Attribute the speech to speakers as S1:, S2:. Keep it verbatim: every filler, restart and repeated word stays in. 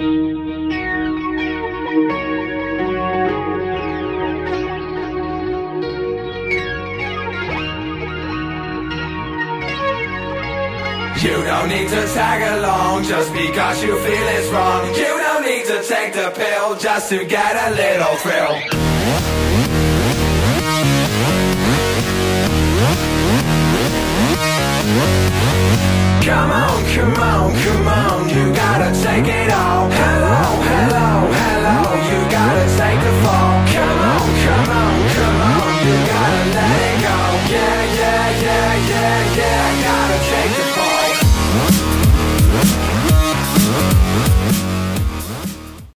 S1: You don't need to tag along just because you feel it's wrong. You don't need to take the pill just to get a little thrill. Come on, come on, come on, you gotta take it